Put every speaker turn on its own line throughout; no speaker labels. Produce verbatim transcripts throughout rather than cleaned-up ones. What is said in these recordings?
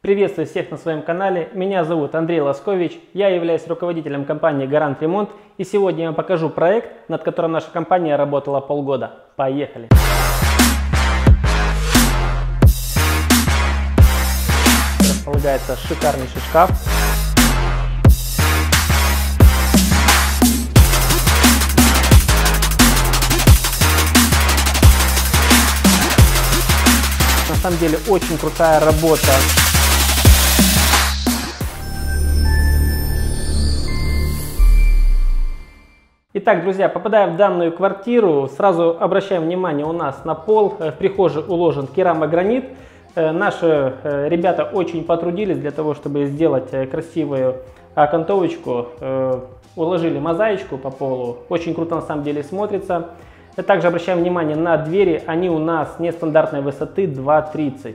Приветствую всех на своем канале. Меня зовут Андрей Лоскович. Я являюсь руководителем компании Гарант Ремонт. И сегодня я вам покажу проект, над которым наша компания работала полгода. Поехали! Располагается шикарнейший шкаф. На самом деле очень крутая работа. Итак, друзья, попадая в данную квартиру, сразу обращаем внимание, у нас на пол в прихожей уложен керамогранит. Наши ребята очень потрудились для того, чтобы сделать красивую окантовочку. Уложили мозаичку по полу. Очень круто на самом деле смотрится. Также обращаем внимание на двери. Они у нас нестандартной высоты два тридцать.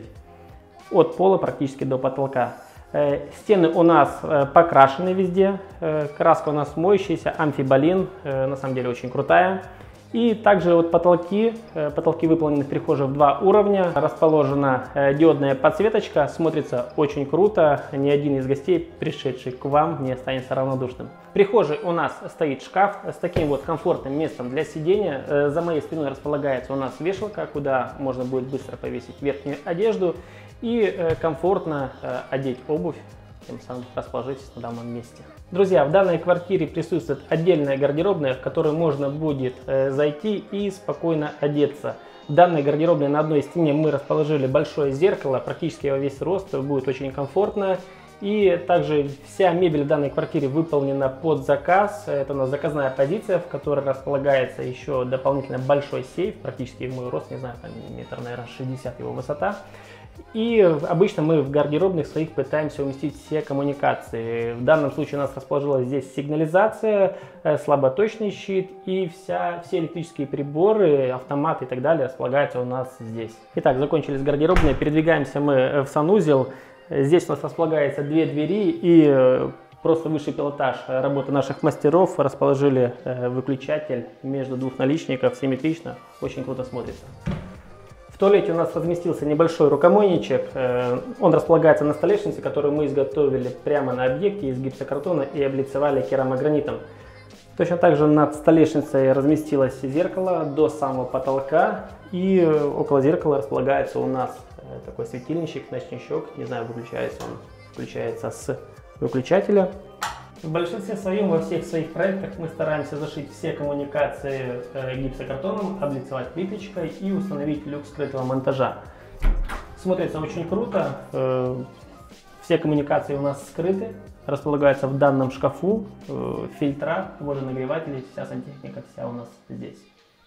От пола практически до потолка. Стены у нас покрашены везде. Краска у нас моющаяся, амфиболин. На самом деле очень крутая. И также вот потолки, потолки выполнены в прихожей в два уровня. Расположена диодная подсветочка, смотрится очень круто. Ни один из гостей, пришедший к вам, не останется равнодушным. В прихожей у нас стоит шкаф с таким вот комфортным местом для сидения. За моей спиной располагается у нас вешалка, куда можно будет быстро повесить верхнюю одежду и комфортно одеть обувь, тем самым расположитесь на данном месте. Друзья, в данной квартире присутствует отдельная гардеробная, в которую можно будет э, зайти и спокойно одеться. В данной гардеробной на одной стене мы расположили большое зеркало, практически во весь рост, будет очень комфортно. И также вся мебель в данной квартире выполнена под заказ. Это у нас заказная позиция, в которой располагается еще дополнительно большой сейф, практически в мой рост, не знаю, там метр, наверное, шестьдесят его высота. И обычно мы в гардеробных своих пытаемся уместить все коммуникации. В данном случае у нас расположилась здесь сигнализация, слаботочный щит и вся, все электрические приборы, автоматы и так далее располагаются у нас здесь. Итак, закончили с гардеробной, передвигаемся мы в санузел. Здесь у нас располагается две двери и просто высший пилотаж работы наших мастеров. Расположили выключатель между двух наличников, симметрично, очень круто смотрится. В туалете у нас разместился небольшой рукомойничек. Он располагается на столешнице, которую мы изготовили прямо на объекте из гипсокартона и облицевали керамогранитом. Точно так же над столешницей разместилось зеркало до самого потолка. И около зеркала располагается у нас такой светильничек, ночничок. Не знаю, выключается он, включается с выключателя. В большинстве своем, во всех своих проектах мы стараемся зашить все коммуникации гипсокартоном, облицевать плиточкой и установить люк скрытого монтажа. Смотрится очень круто. Все коммуникации у нас скрыты, располагаются в данном шкафу. Фильтра, водонагреватели, вся сантехника вся у нас здесь.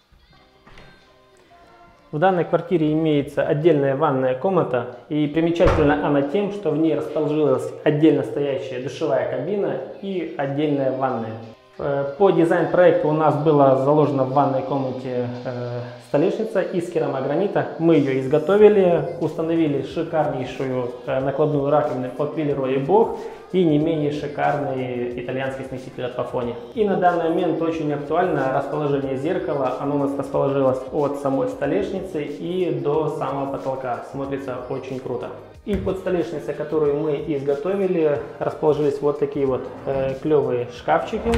В данной квартире имеется отдельная ванная комната, и примечательна она тем, что в ней расположилась отдельно стоящая душевая кабина и отдельная ванная. По дизайн-проекту у нас была заложена в ванной комнате э, столешница из керамогранита. Мы ее изготовили, установили шикарнейшую э, накладную раковину от Вilleroy и Boch и не менее шикарный итальянский смеситель от Pafoni. И на данный момент очень актуально расположение зеркала. Оно у нас расположилось от самой столешницы и до самого потолка. Смотрится очень круто. И под столешницей, которую мы изготовили, расположились вот такие вот э, клевые шкафчики.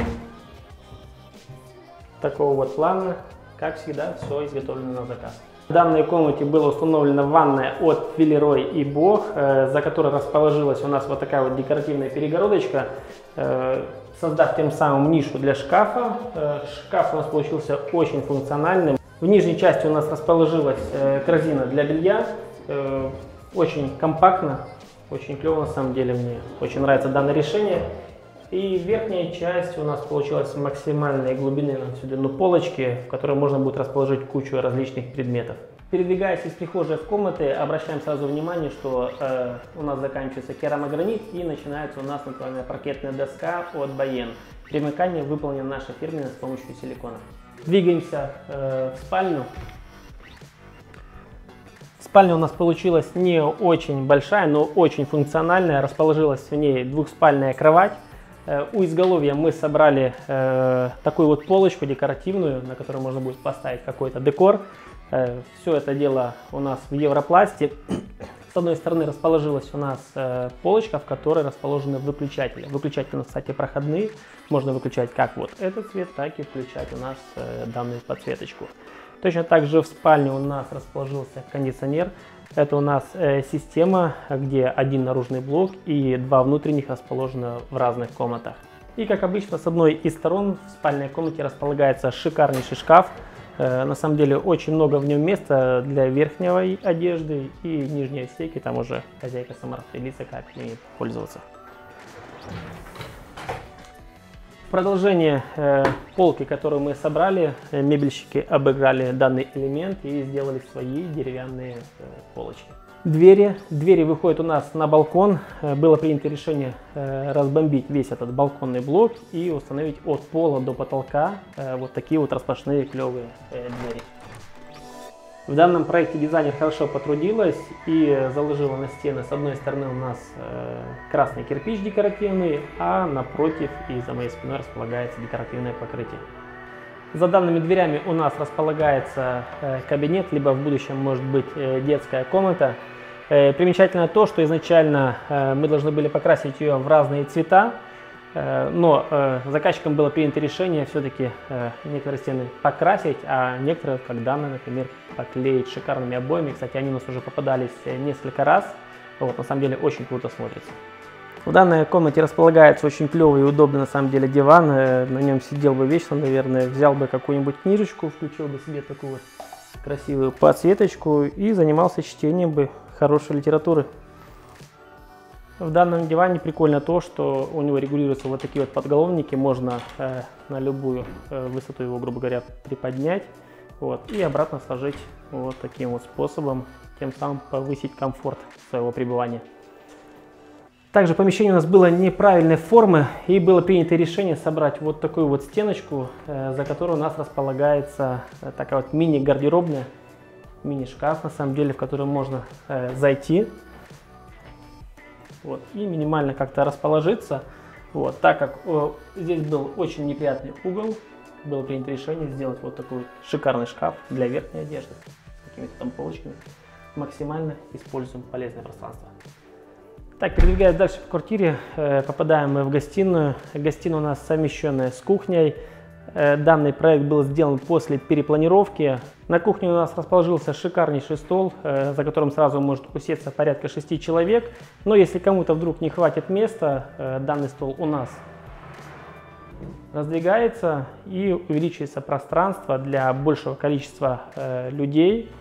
Такого вот плана, как всегда, все изготовлено на заказ. В данной комнате была установлена ванная от Villeroy и Boch, э, за которой расположилась у нас вот такая вот декоративная перегородочка, э, создав тем самым нишу для шкафа. Э, шкаф у нас получился очень функциональным. В нижней части у нас расположилась э, корзина для белья. Э, очень компактно, очень клево на самом деле, мне очень нравится данное решение. И верхняя часть у нас получилась максимальной глубины на всю длину полочки, в которой можно будет расположить кучу различных предметов. Передвигаясь из прихожей в комнаты, обращаем сразу внимание, что э, у нас заканчивается керамогранит и начинается у нас натуральная паркетная доска от Bayenne. Примыкание выполнено наше фирменное с помощью силикона. Двигаемся э, в спальню. Спальня у нас получилась не очень большая, но очень функциональная. Расположилась в ней двухспальная кровать. У изголовья мы собрали э, такую вот полочку декоративную, на которой можно будет поставить какой-то декор. Э, все это дело у нас в Европласте. С одной стороны расположилась у нас э, полочка, в которой расположены выключатели. Выключатели у нас, кстати, проходные. Можно выключать как вот этот цвет, так и включать у нас э, данную подсветочку. Точно так же в спальне у нас расположился кондиционер. Это у нас э, система, где один наружный блок и два внутренних расположены в разных комнатах. И как обычно, с одной из сторон в спальной комнате располагается шикарнейший шкаф. На самом деле очень много в нем места для верхней одежды и нижней стейки. Там уже хозяйка сама распределится, как ими пользоваться. В продолжение э, полки, которую мы собрали, э, мебельщики обыграли данный элемент и сделали свои деревянные э, полочки. Двери. Двери выходят у нас на балкон. Было принято решение э, разбомбить весь этот балконный блок и установить от пола до потолка э, вот такие вот распашные клевые э, двери. В данном проекте дизайнер хорошо потрудилась и заложила на стены с одной стороны у нас э, красный кирпич декоративный, а напротив и за моей спиной располагается декоративное покрытие. За данными дверями у нас располагается э, кабинет, либо в будущем может быть э, детская комната. Э, примечательно то, что изначально э, мы должны были покрасить ее в разные цвета, э, но э, заказчиком было принято решение все-таки э, некоторые стены покрасить, а некоторые, как данные, например, поклеить шикарными обоями. Кстати, они у нас уже попадались несколько раз. Вот, на самом деле очень круто смотрится. В данной комнате располагается очень клевый и удобный на самом деле диван. На нем сидел бы вечно, наверное, взял бы какую-нибудь книжечку, включил бы себе такую вот красивую подсветочку и занимался чтением бы хорошей литературы. В данном диване прикольно то, что у него регулируются вот такие вот подголовники. Можно э, на любую э, высоту его, грубо говоря, приподнять вот, и обратно сложить вот таким вот способом, тем самым повысить комфорт своего пребывания. Также помещение у нас было неправильной формы и было принято решение собрать вот такую вот стеночку, э, за которой у нас располагается э, такая вот мини-гардеробная, мини-шкаф на самом деле, в который можно э, зайти вот, и минимально как-то расположиться. Вот, так как э, здесь был очень неприятный угол, было принято решение сделать вот такой вот шикарный шкаф для верхней одежды с какими-то там полочками. Максимально используем полезное пространство. Так, передвигаясь дальше по квартире, э, попадаем мы в гостиную. Гостиная у нас совмещенная с кухней. Э, данный проект был сделан после перепланировки. На кухне у нас расположился шикарнейший стол, э, за которым сразу может усесться порядка шести человек. Но если кому-то вдруг не хватит места, э, данный стол у нас раздвигается и увеличивается пространство для большего количества э, людей.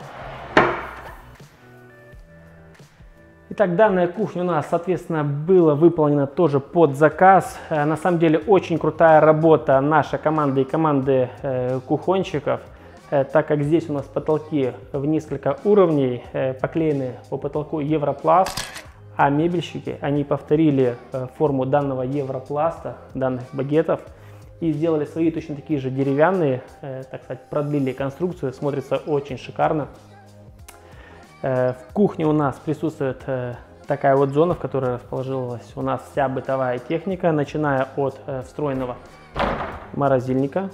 Итак, данная кухня у нас, соответственно, была выполнена тоже под заказ. На самом деле очень крутая работа нашей команды и команды э, кухонщиков, э, так как здесь у нас потолки в несколько уровней, э, поклеены по потолку Европласт, а мебельщики, они повторили э, форму данного Европласта, данных багетов, и сделали свои точно такие же деревянные, э, так сказать, продлили конструкцию, смотрится очень шикарно. В кухне у нас присутствует такая вот зона, в которой расположилась у нас вся бытовая техника, начиная от встроенного морозильника.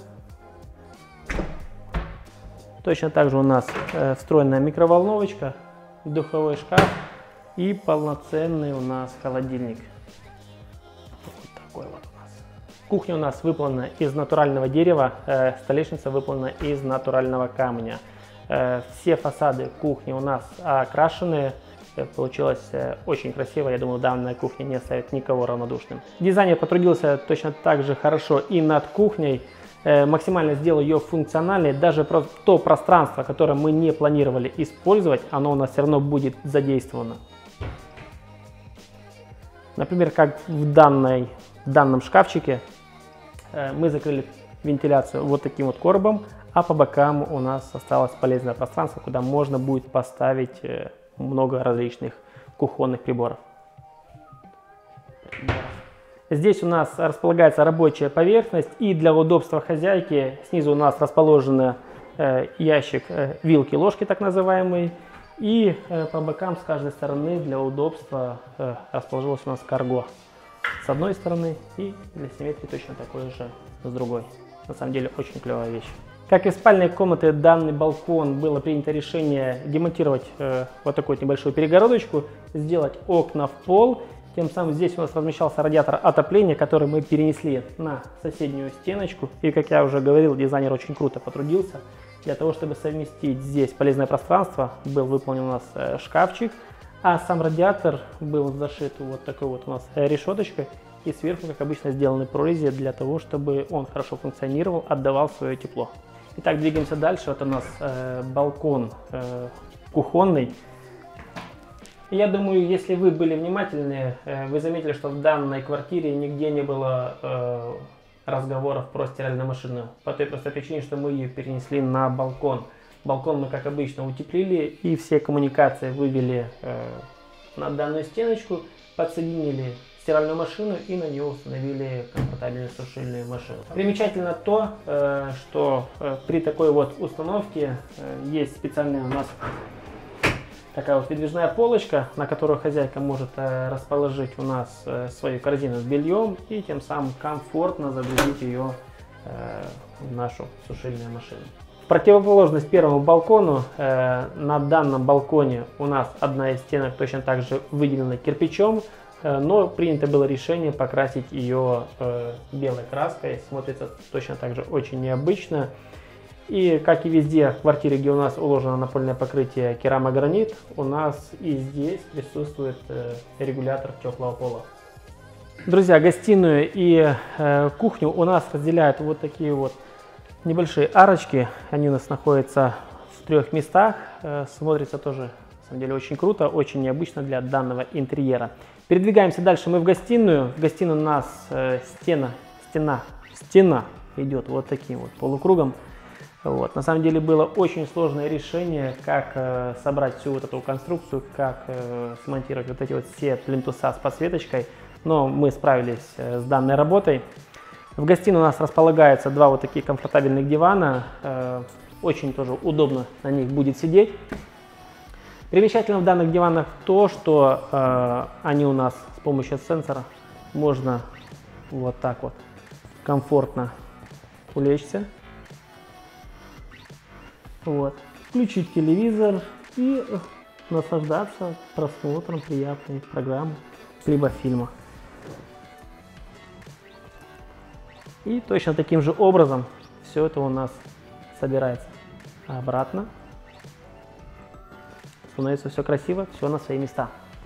Точно так же у нас встроенная микроволновочка, духовой шкаф и полноценный у нас холодильник. Вот такой вот у нас. Кухня у нас выполнена из натурального дерева, столешница выполнена из натурального камня. Все фасады кухни у нас окрашены, получилось очень красиво, я думаю, данная кухня не оставит никого равнодушным. Дизайнер потрудился точно так же хорошо и над кухней, максимально сделал ее функциональной, даже то пространство, которое мы не планировали использовать, оно у нас все равно будет задействовано. Например, как в, данной, в данном шкафчике мы закрыли вентиляцию вот таким вот коробом, а по бокам у нас осталось полезное пространство, куда можно будет поставить много различных кухонных приборов. Здесь у нас располагается рабочая поверхность, и для удобства хозяйки снизу у нас расположен ящик вилки-ложки, так называемый, и по бокам с каждой стороны для удобства расположилась у нас карго с одной стороны, и для симметрии точно такой же с другой. На самом деле очень клевая вещь. Как и в спальной комнате данный балкон, было принято решение демонтировать э, вот такую вот небольшую перегородочку, сделать окна в пол. Тем самым здесь у нас размещался радиатор отопления, который мы перенесли на соседнюю стеночку. И, как я уже говорил, дизайнер очень круто потрудился. Для того, чтобы совместить здесь полезное пространство, был выполнен у нас э, шкафчик, а сам радиатор был зашит вот такой вот у нас решеточкой. И сверху, как обычно, сделаны прорези для того, чтобы он хорошо функционировал, отдавал свое тепло. Итак, двигаемся дальше. Вот у нас э, балкон э, кухонный. Я думаю, если вы были внимательны, э, вы заметили, что в данной квартире нигде не было э, разговоров про стиральную машину. По той простой причине, что мы ее перенесли на балкон. Балкон мы, как обычно, утеплили и все коммуникации вывели э, на данную стеночку, подсоединили стиральную машину и на нее установили комфортабельную сушильную машину. Примечательно то, что при такой вот установке есть специальная у нас такая вот передвижная полочка, на которую хозяйка может расположить у нас свою корзину с бельем и тем самым комфортно загрузить ее в нашу сушильную машину. В противоположность первому балкону, на данном балконе у нас одна из стенок точно так же выделена кирпичом, но принято было решение покрасить ее э, белой краской. Смотрится точно так же очень необычно. И как и везде в квартире, где у нас уложено напольное покрытие керамогранит, у нас и здесь присутствует э, регулятор теплого пола. Друзья, гостиную и э, кухню у нас разделяют вот такие вот небольшие арочки. Они у нас находятся в трех местах. Э, смотрится тоже, на самом деле, очень круто, очень необычно для данного интерьера. Передвигаемся дальше мы в гостиную. В гостиную у нас э, стена, стена, стена идет вот таким вот полукругом. Вот. На самом деле было очень сложное решение, как э, собрать всю вот эту конструкцию, как э, смонтировать вот эти вот все плинтуса с подсветочкой. Но мы справились э, с данной работой. В гостиной у нас располагаются два вот таких комфортабельных дивана. Э, очень тоже удобно на них будет сидеть. Примечательно в данных диванах то, что э, они у нас с помощью сенсора можно вот так вот комфортно улечься, вот, включить телевизор и наслаждаться просмотром приятной программы либо фильма. И точно таким же образом все это у нас собирается обратно. Становится все красиво, все на свои места.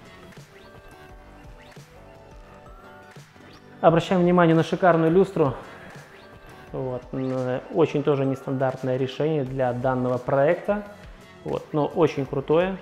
Обращаем внимание на шикарную люстру. Вот. Очень тоже нестандартное решение для данного проекта. Вот. Но очень крутое.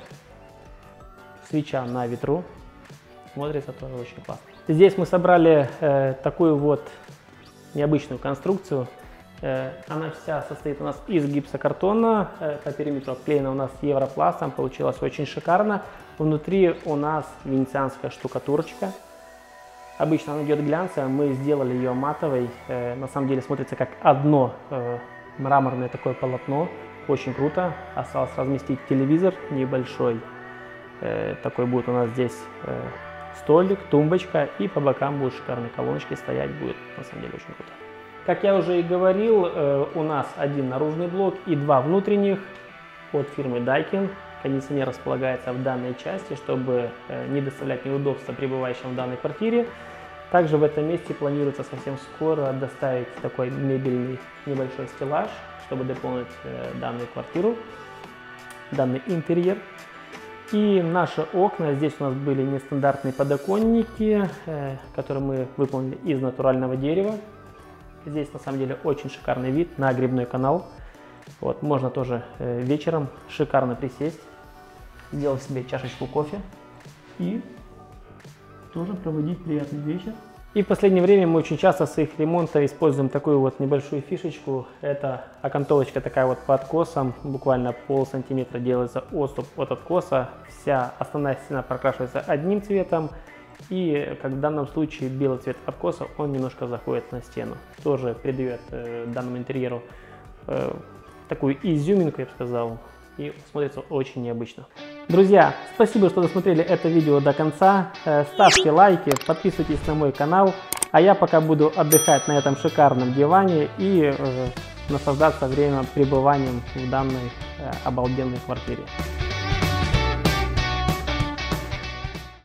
Свеча на ветру. Смотрится тоже очень классно. Здесь мы собрали э, такую вот необычную конструкцию. Она вся состоит у нас из гипсокартона, по периметру обклеена у нас европластом, получилось очень шикарно. Внутри у нас венецианская штукатурочка. Обычно она идет глянцевая, мы сделали ее матовой. На самом деле смотрится как одно мраморное такое полотно, очень круто. Осталось разместить телевизор небольшой. Такой будет у нас здесь столик, тумбочка, и по бокам будут шикарные колоночки стоять, будет на самом деле очень круто. Как я уже и говорил, у нас один наружный блок и два внутренних от фирмы Daikin. Кондиционер располагается в данной части, чтобы не доставлять неудобства пребывающим в данной квартире. Также в этом месте планируется совсем скоро доставить такой мебельный небольшой стеллаж, чтобы дополнить данную квартиру, данный интерьер. И наши окна, здесь у нас были нестандартные подоконники, которые мы выполнили из натурального дерева. Здесь на самом деле очень шикарный вид на грибной канал. Вот, можно тоже э, вечером шикарно присесть, сделать себе чашечку кофе и тоже проводить приятный вечер. И в последнее время мы очень часто в своих ремонтах используем такую вот небольшую фишечку. Это окантовочка такая вот по откосам, буквально пол сантиметра делается отступ от откоса. Вся основная стена прокрашивается одним цветом. И, как в данном случае, белый цвет откоса, он немножко заходит на стену. Тоже придает э, данному интерьеру э, такую изюминку, я бы сказал, и смотрится очень необычно. Друзья, спасибо, что досмотрели это видео до конца. Э, ставьте лайки, подписывайтесь на мой канал. А я пока буду отдыхать на этом шикарном диване и э, наслаждаться время пребыванием в данной обалденной квартире.